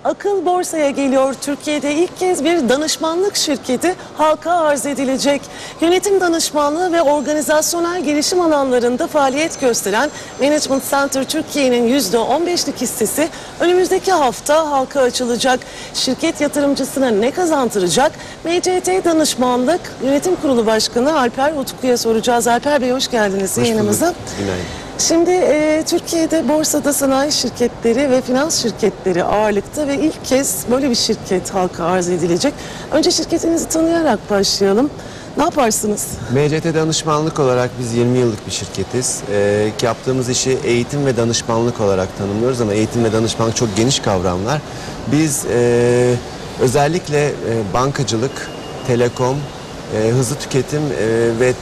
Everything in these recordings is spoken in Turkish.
Akıl borsaya geliyor. Türkiye'de ilk kez bir danışmanlık şirketi halka arz edilecek. Yönetim danışmanlığı ve organizasyonel gelişim alanlarında faaliyet gösteren Management Center Türkiye'nin %15'lik hissesi önümüzdeki hafta halka açılacak. Şirket yatırımcısına ne kazandıracak? MCT Danışmanlık Yönetim Kurulu Başkanı Alper Utku'ya soracağız. Alper Bey, hoş geldiniz yayınımıza. Günaydın. Şimdi Türkiye'de borsada sanayi şirketleri ve finans şirketleri ağırlıkta ve ilk kez böyle bir şirket halka arz edilecek. Önce şirketinizi tanıyarak başlayalım. Ne yaparsınız? MCT Danışmanlık olarak biz 20 yıllık bir şirketiz. Yaptığımız işi eğitim ve danışmanlık olarak tanımlıyoruz ama eğitim ve danışmanlık çok geniş kavramlar. Biz özellikle bankacılık, telekom, hızlı tüketim ve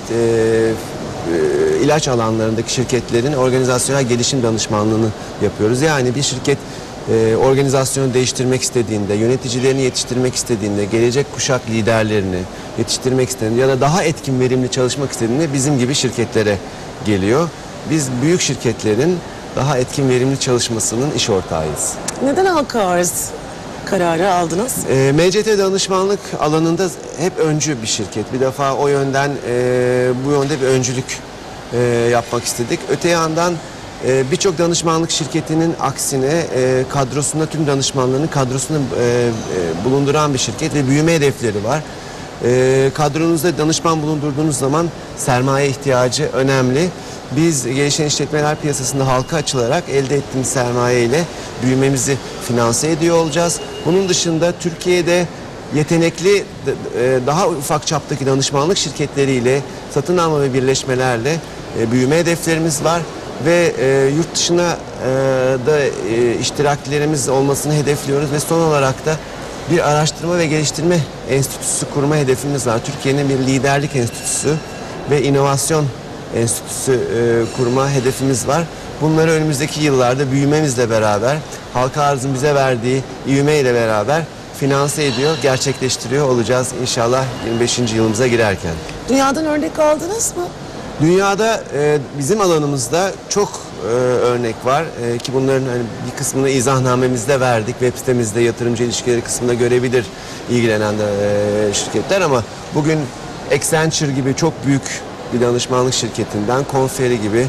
ilaç alanlarındaki şirketlerin organizasyonel gelişim danışmanlığını yapıyoruz. Yani bir şirket organizasyonu değiştirmek istediğinde, yöneticilerini yetiştirmek istediğinde, gelecek kuşak liderlerini yetiştirmek istediğinde ya da daha etkin, verimli çalışmak istediğinde bizim gibi şirketlere geliyor. Biz büyük şirketlerin daha etkin, verimli çalışmasının iş ortağıyız. Neden halka arz kararı aldınız? MCT danışmanlık alanında hep öncü bir şirket. Bir defa o yönden bu yönde bir öncülük yapmak istedik. Öte yandan birçok danışmanlık şirketinin aksine kadrosunda tüm danışmanlarının kadrosunu bulunduran bir şirket ve büyüme hedefleri var. Kadronuzda danışman bulundurduğunuz zaman sermaye ihtiyacı önemli. Biz gelişen işletmeler piyasasında halka açılarak elde ettiğimiz sermaye ile büyümemizi finanse ediyor olacağız. Bunun dışında Türkiye'de yetenekli daha ufak çaptaki danışmanlık şirketleriyle satın alma ve birleşmelerle büyüme hedeflerimiz var ve yurt dışına da iştiraklerimiz olmasını hedefliyoruz ve son olarak da bir araştırma ve geliştirme enstitüsü kurma hedefimiz var. Türkiye'nin bir liderlik enstitüsü ve inovasyon enstitüsü kurma hedefimiz var. Bunları önümüzdeki yıllarda büyümemizle beraber, halka arzın bize verdiği ivme ile beraber finanse ediyor, gerçekleştiriyor olacağız inşallah 25. yılımıza girerken. Dünyadan örnek aldınız mı? Dünyada bizim alanımızda çok örnek var ki bunların bir kısmını izahnamemizde verdik. Web sitemizde yatırımcı ilişkileri kısmında görebilir ilgilenen şirketler ama bugün Accenture gibi çok büyük bir danışmanlık şirketinden, Conferi gibi,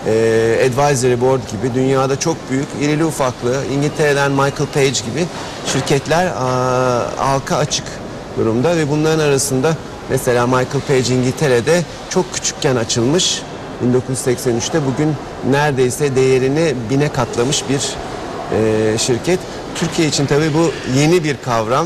Advisory Board gibi dünyada çok büyük, irili ufaklı, İngiltere'den Michael Page gibi şirketler halka açık durumda ve bunların arasında mesela Michael Page İngiltere'de çok küçükken açılmış, 1983'te bugün neredeyse değerini 1000'e katlamış bir şirket. Türkiye için tabii bu yeni bir kavram.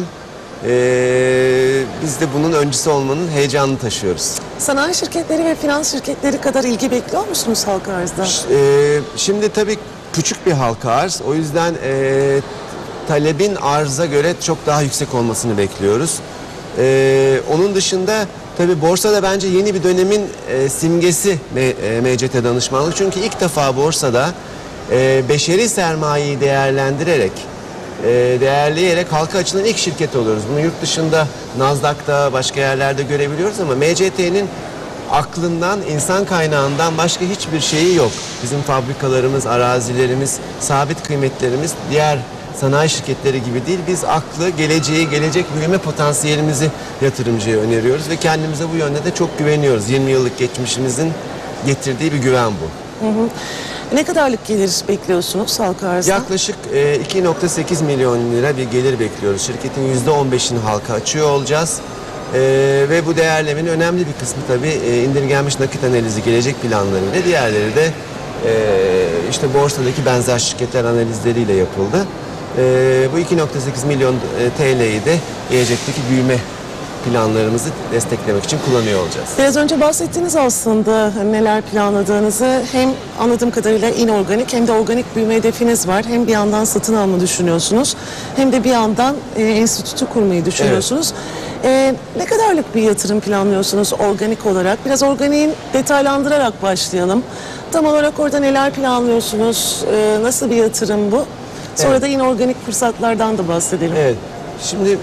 Biz de bunun öncüsü olmanın heyecanını taşıyoruz. Sanayi şirketleri ve finans şirketleri kadar ilgi bekliyor musunuz halka arzda? Şimdi tabii küçük bir halka arz. O yüzden talebin arza göre çok daha yüksek olmasını bekliyoruz. Onun dışında tabii borsada bence yeni bir dönemin simgesi MCT danışmanlık. Çünkü ilk defa borsada beşeri sermayeyi değerlendirerek, değerleyerek halka açılan ilk şirket oluyoruz. Bunu yurt dışında Nasdaq'ta, başka yerlerde görebiliyoruz ama MCT'nin aklından, insan kaynağından başka hiçbir şeyi yok. Bizim fabrikalarımız, arazilerimiz, sabit kıymetlerimiz diğer sanayi şirketleri gibi değil. Biz aklı, geleceği, gelecek büyüme potansiyelimizi yatırımcıya öneriyoruz ve kendimize bu yönde de çok güveniyoruz. 20 yıllık geçmişimizin getirdiği bir güven bu. Hı hı. Ne kadarlık gelir bekliyorsunuz halka arzda? Yaklaşık 2,8 milyon lira bir gelir bekliyoruz. Şirketin %15'ini halka açıyor olacağız. Ve bu değerlemenin önemli bir kısmı tabii indirgenmiş nakit analizi, gelecek planlarıyla, diğerleri de işte borsadaki benzer şirketler analizleriyle yapıldı. Bu 2,8 milyon TL'yi de gelecekteki büyüme planlarımızı desteklemek için kullanıyor olacağız. Biraz önce bahsettiniz aslında neler planladığınızı. Hem anladığım kadarıyla inorganik hem de organik büyüme hedefiniz var. Hem bir yandan satın alma düşünüyorsunuz hem de bir yandan enstitü kurmayı düşünüyorsunuz. Evet. Ne kadarlık bir yatırım planlıyorsunuz organik olarak? Biraz organiğin detaylandırarak başlayalım. Tam olarak orada neler planlıyorsunuz? Nasıl bir yatırım bu? Sonra evet, da inorganik fırsatlardan da bahsedelim. Evet. Şimdi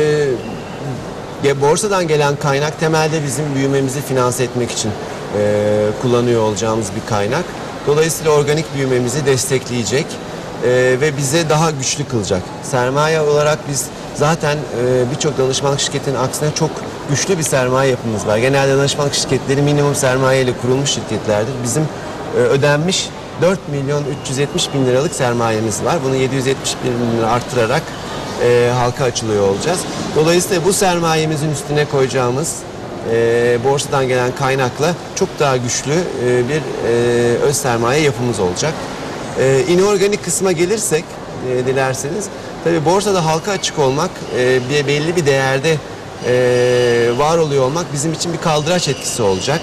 borsadan gelen kaynak temelde bizim büyümemizi finanse etmek için kullanıyor olacağımız bir kaynak. Dolayısıyla organik büyümemizi destekleyecek ve bize daha güçlü kılacak. Sermaye olarak biz zaten birçok danışmanlık şirketinin aksine çok güçlü bir sermaye yapımız var. Genelde danışmanlık şirketleri minimum sermaye ile kurulmuş şirketlerdir. Bizim ödenmiş 4 milyon 370 bin liralık sermayemiz var. Bunu 770 bin lira arttırarak halka açılıyor olacağız. Dolayısıyla bu sermayemizin üstüne koyacağımız borsadan gelen kaynakla çok daha güçlü bir öz sermaye yapımız olacak. İnorganik kısma gelirsek dilerseniz, tabii borsada halka açık olmak, belli bir değerde var oluyor olmak bizim için bir kaldıraç etkisi olacak.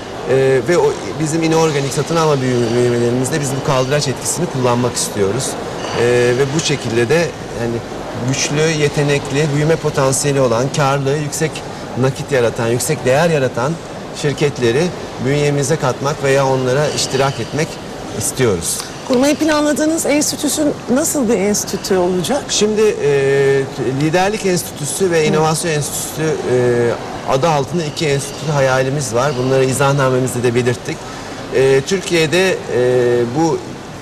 Ve bizim inorganik satın alma büyümelerimizde biz bu kaldıraç etkisini kullanmak istiyoruz. Ve bu şekilde de yani güçlü, yetenekli, büyüme potansiyeli olan, karlı, yüksek nakit yaratan, yüksek değer yaratan şirketleri bünyemize katmak veya onlara iştirak etmek istiyoruz. Kurmayı planladığınız enstitüsü nasıl bir enstitü olacak? Şimdi Liderlik Enstitüsü ve İnovasyon Enstitüsü adı altında 2 enstitü hayalimiz var. Bunları izahnamemizde de belirttik. Türkiye'de bu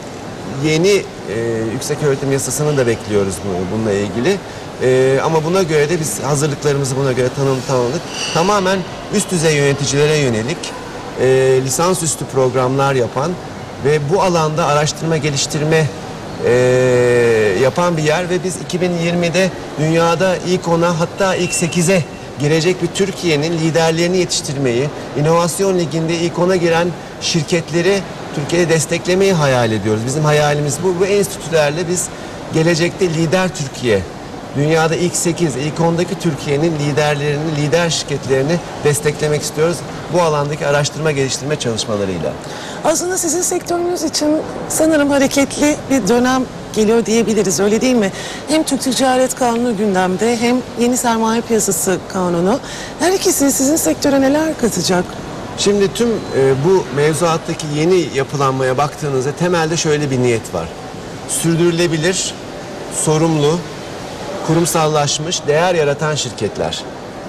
yeni yükseköğretim yasasını da bekliyoruz bununla ilgili. Ama buna göre de biz hazırlıklarımızı buna göre tamamladık. Tamamen üst düzey yöneticilere yönelik lisansüstü programlar yapan ve bu alanda araştırma geliştirme yapan bir yer ve biz 2020'de dünyada ilk 10'a, hatta ilk 8'e girecek bir Türkiye'nin liderlerini yetiştirmeyi, inovasyon liginde ilk 10'a giren şirketleri Türkiye'de desteklemeyi hayal ediyoruz. Bizim hayalimiz bu. Bu enstitülerle biz gelecekte lider Türkiye, dünyada ilk 8, ilk 10'daki Türkiye'nin liderlerini, lider şirketlerini desteklemek istiyoruz. Bu alandaki araştırma geliştirme çalışmalarıyla. Aslında sizin sektörünüz için sanırım hareketli bir dönem geliyor diyebiliriz, öyle değil mi? Hem Türk Ticaret Kanunu gündemde, hem yeni sermaye piyasası kanunu. Her ikisi sizin sektöre neler katacak? Şimdi tüm bu mevzuattaki yeni yapılanmaya baktığınızda temelde şöyle bir niyet var. Sürdürülebilir, sorumlu, kurumsallaşmış, değer yaratan şirketler.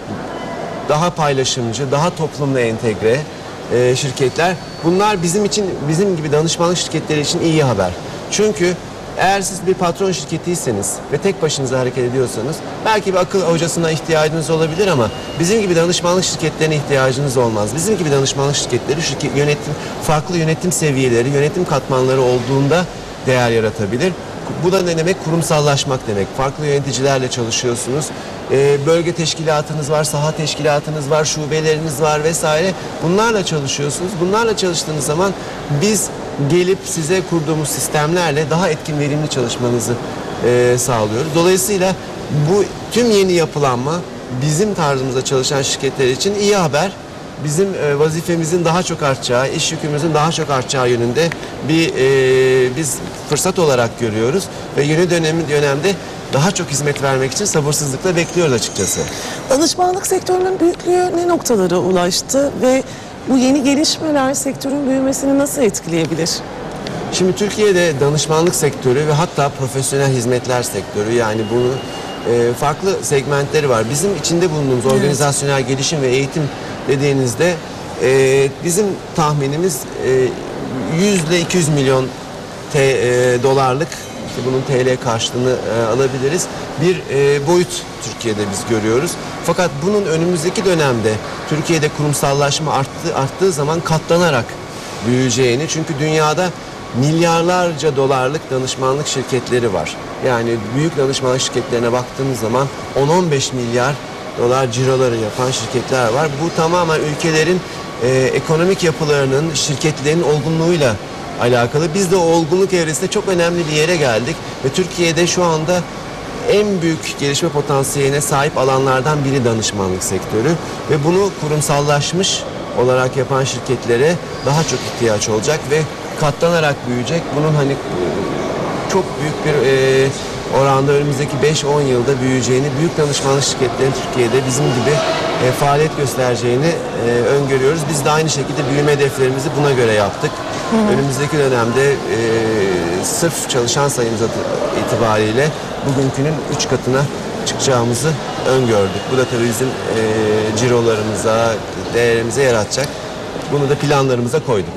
Daha paylaşımcı, daha toplumla entegre şirketler. Bunlar bizim için, bizim gibi danışmanlık şirketleri için iyi haber. Çünkü eğer siz bir patron şirketiyseniz ve tek başınıza hareket ediyorsanız belki bir akıl hocasına ihtiyacınız olabilir ama bizim gibi danışmanlık şirketlerine ihtiyacınız olmaz. Bizim gibi danışmanlık şirketleri farklı yönetim seviyeleri, yönetim katmanları olduğunda değer yaratabilir. Bu da ne demek? Kurumsallaşmak demek. Farklı yöneticilerle çalışıyorsunuz. Bölge teşkilatınız var, saha teşkilatınız var, şubeleriniz var vesaire. Bunlarla çalışıyorsunuz. Bunlarla çalıştığınız zaman biz gelip size kurduğumuz sistemlerle daha etkin, verimli çalışmanızı sağlıyoruz. Dolayısıyla bu tüm yeni yapılanma bizim tarzımızda çalışan şirketler için iyi haber. Bizim vazifemizin daha çok artacağı, iş yükümüzün daha çok artacağı yönünde biz fırsat olarak görüyoruz ve yeni dönemde daha çok hizmet vermek için sabırsızlıkla bekliyoruz açıkçası. Danışmanlık sektörünün büyüklüğü ne noktalara ulaştı ve bu yeni gelişmeler sektörün büyümesini nasıl etkileyebilir? Şimdi Türkiye'de danışmanlık sektörü ve hatta profesyonel hizmetler sektörü, yani bunu farklı segmentleri var. Bizim içinde bulunduğumuz organizasyonel gelişim ve eğitim dediğinizde bizim tahminimiz 100 ile 200 milyon dolarlık, bunun TL karşılığını alabiliriz, bir boyut Türkiye'de biz görüyoruz. Fakat bunun önümüzdeki dönemde Türkiye'de kurumsallaşma arttığı zaman katlanarak büyüyeceğini, çünkü dünyada milyarlarca dolarlık danışmanlık şirketleri var. Yani büyük danışmanlık şirketlerine baktığımız zaman 10-15 milyar dolar ciroları yapan şirketler var. Bu tamamen ülkelerin ekonomik yapılarının, şirketlerin olgunluğuyla alakalı. Biz de o olgunluk evresinde çok önemli bir yere geldik ve Türkiye'de şu anda en büyük gelişme potansiyeline sahip alanlardan biri danışmanlık sektörü ve bunu kurumsallaşmış olarak yapan şirketlere daha çok ihtiyaç olacak ve katlanarak büyüyecek. Bunun hani çok büyük bir oranda önümüzdeki 5-10 yılda büyüyeceğini, büyük danışmanlık şirketlerinin Türkiye'de bizim gibi faaliyet göstereceğini öngörüyoruz. Biz de aynı şekilde büyüme hedeflerimizi buna göre yaptık. Önümüzdeki dönemde sırf çalışan sayımız itibariyle bugünkünün 3 katına çıkacağımızı öngördük. Bu da tabii bizim cirolarımıza, değerimize yaratacak. Bunu da planlarımıza koyduk.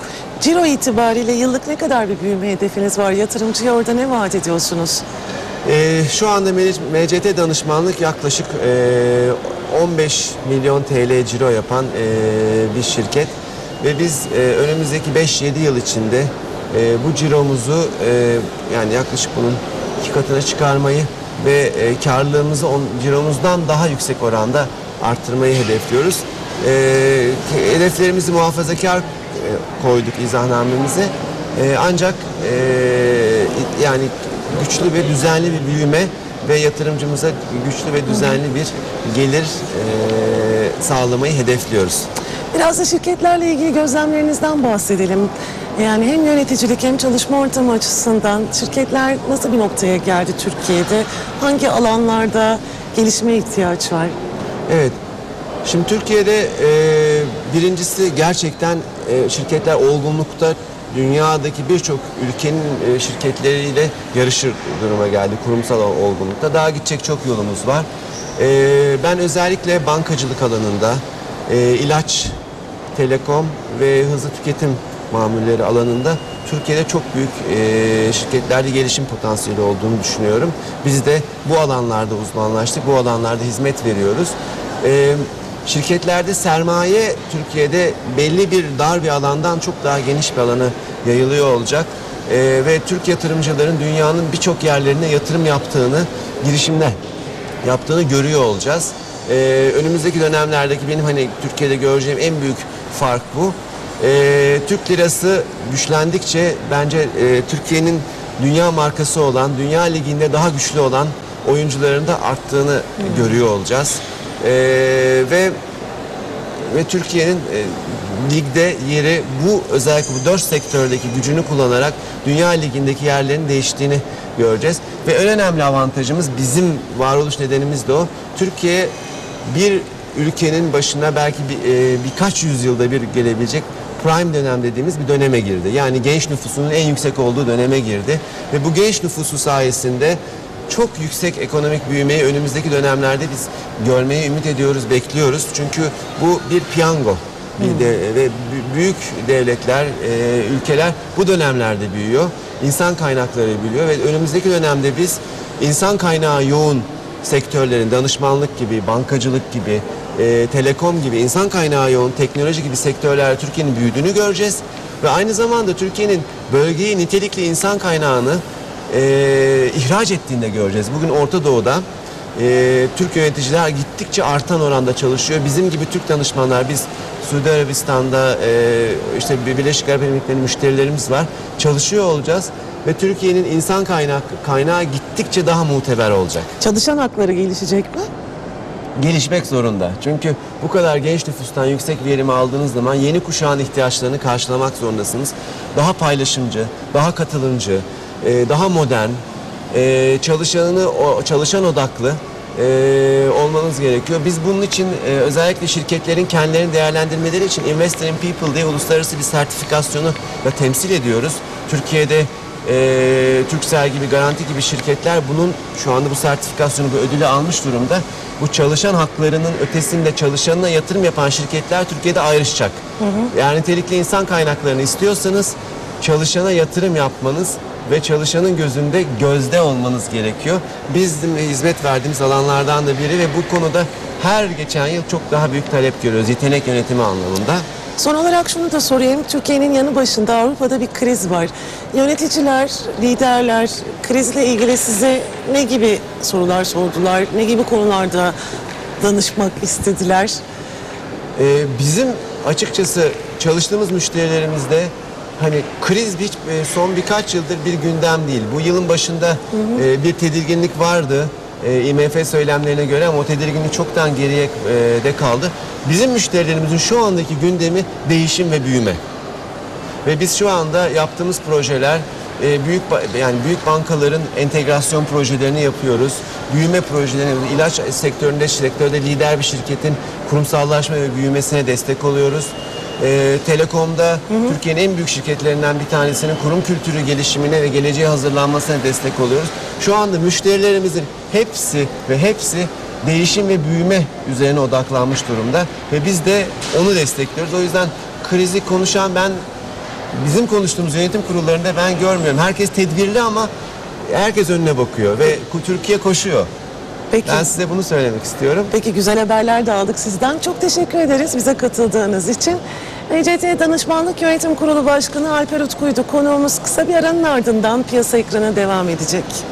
Ciro itibariyle yıllık ne kadar bir büyüme hedefiniz var? Yatırımcıya orada ne vaat ediyorsunuz? Şu anda MCT danışmanlık yaklaşık 15 milyon TL ciro yapan bir şirket. Ve biz önümüzdeki 5-7 yıl içinde bu ciromuzu yani yaklaşık bunun 2 katına çıkarmayı ve karlılığımızı ciromuzdan daha yüksek oranda arttırmayı hedefliyoruz. Hedeflerimizi muhafazakar koyduk izahnamemize. Ancak yani güçlü ve düzenli bir büyüme ve yatırımcımıza güçlü ve düzenli bir gelir sağlamayı hedefliyoruz. Biraz da şirketlerle ilgili gözlemlerinizden bahsedelim. Yani hem yöneticilik hem çalışma ortamı açısından şirketler nasıl bir noktaya geldi Türkiye'de? Hangi alanlarda gelişmeye ihtiyaç var? Evet. Şimdi Türkiye'de birincisi gerçekten şirketler olgunlukta dünyadaki birçok ülkenin şirketleriyle yarışır duruma geldi kurumsal olgunlukta. Daha gidecek çok yolumuz var. Ben özellikle bankacılık alanında, ilaç, telekom ve hızlı tüketim mamulleri alanında Türkiye'de çok büyük şirketlerde gelişim potansiyeli olduğunu düşünüyorum. Biz de bu alanlarda uzmanlaştık, bu alanlarda hizmet veriyoruz. Şirketlerde sermaye Türkiye'de belli bir dar bir alandan çok daha geniş bir alana yayılıyor olacak. Ve Türk yatırımcıların dünyanın birçok yerlerine yatırım yaptığını, girişimler yaptığını görüyor olacağız. Önümüzdeki dönemlerdeki benim hani Türkiye'de göreceğim en büyük fark bu. Türk lirası güçlendikçe bence Türkiye'nin dünya markası olan, dünya liginde daha güçlü olan oyuncuların da arttığını görüyor olacağız. Ve Türkiye'nin ligde yeri özellikle bu 4 sektördeki gücünü kullanarak dünya ligindeki yerlerin değiştiğini göreceğiz. Ve en önemli avantajımız, bizim varoluş nedenimiz de o. Türkiye bir ülkenin başına belki birkaç yüzyılda bir gelebilecek prime dönem dediğimiz bir döneme girdi. Yani genç nüfusunun en yüksek olduğu döneme girdi. Ve bu genç nüfusu sayesinde çok yüksek ekonomik büyümeyi önümüzdeki dönemlerde biz görmeyi ümit ediyoruz, bekliyoruz. Çünkü bu bir piyango. Ve büyük devletler, ülkeler bu dönemlerde büyüyor. İnsan kaynakları büyüyor ve önümüzdeki dönemde biz insan kaynağı yoğun sektörlerin, danışmanlık gibi, bankacılık gibi, telekom gibi, insan kaynağı yoğun teknoloji gibi sektörlerde Türkiye'nin büyüdüğünü göreceğiz. Ve aynı zamanda Türkiye'nin bölgeyi nitelikli insan kaynağını ihraç ettiğini de göreceğiz. Bugün Orta Doğu'da Türk yöneticiler gittikçe artan oranda çalışıyor. Bizim gibi Türk danışmanlar, biz Suudi Arabistan'da işte Birleşik Arap Emirlikleri'nin müşterilerimiz var. Çalışıyor olacağız ve Türkiye'nin insan kaynağı gittikçe daha muteber olacak. Çalışan hakları gelişecek mi? Gelişmek zorunda. Çünkü bu kadar genç nüfustan yüksek verimi aldığınız zaman yeni kuşağın ihtiyaçlarını karşılamak zorundasınız. Daha paylaşımcı, daha katılımcı, daha modern, çalışan odaklı olmanız gerekiyor. Biz bunun için özellikle şirketlerin kendilerini değerlendirmeleri için Investor in People diye uluslararası bir sertifikasyonu da temsil ediyoruz. Türkiye'de Turkcell gibi, Garanti gibi şirketler bunun şu anda bu sertifikasyonu, bu ödülü almış durumda. Bu çalışan haklarının ötesinde çalışanına yatırım yapan şirketler Türkiye'de ayrışacak. Yani nitelikli insan kaynaklarını istiyorsanız çalışana yatırım yapmanız ve çalışanın gözde olmanız gerekiyor. Bizim hizmet verdiğimiz alanlardan da biri ve bu konuda her geçen yıl çok daha büyük talep görüyoruz yetenek yönetimi anlamında. Son olarak şunu da sorayım. Türkiye'nin yanı başında Avrupa'da bir kriz var. Yöneticiler, liderler krizle ilgili size ne gibi sorular sordular? Ne gibi konularda danışmak istediler? Bizim açıkçası çalıştığımız müşterilerimizde hani kriz son birkaç yıldır bir gündem değil. Bu yılın başında bir tedirginlik vardı. IMF söylemlerine göre ama o tedirginlik çoktan geriye de kaldı. Bizim müşterilerimizin şu andaki gündemi değişim ve büyüme. Ve biz şu anda yaptığımız projeler büyük bankaların entegrasyon projelerini yapıyoruz. Büyüme projelerini, ilaç sektörde lider bir şirketin kurumsallaşma ve büyümesine destek oluyoruz. Telekom'da Türkiye'nin en büyük şirketlerinden bir tanesinin kurum kültürü gelişimine ve geleceğe hazırlanmasına destek oluyoruz. Şu anda müşterilerimizin hepsi değişim ve büyüme üzerine odaklanmış durumda ve biz de onu destekliyoruz. O yüzden krizi konuşan ben bizim konuştuğumuz yönetim kurullarında ben görmüyorum. Herkes tedbirli ama herkes önüne bakıyor ve Türkiye koşuyor. Peki. Ben size bunu söylemek istiyorum. Peki, güzel haberler de aldık sizden. Çok teşekkür ederiz bize katıldığınız için. ECT Danışmanlık Yönetim Kurulu Başkanı Alper Utku'ydu konuğumuz. Kısa bir aranın ardından piyasa ekranı devam edecek.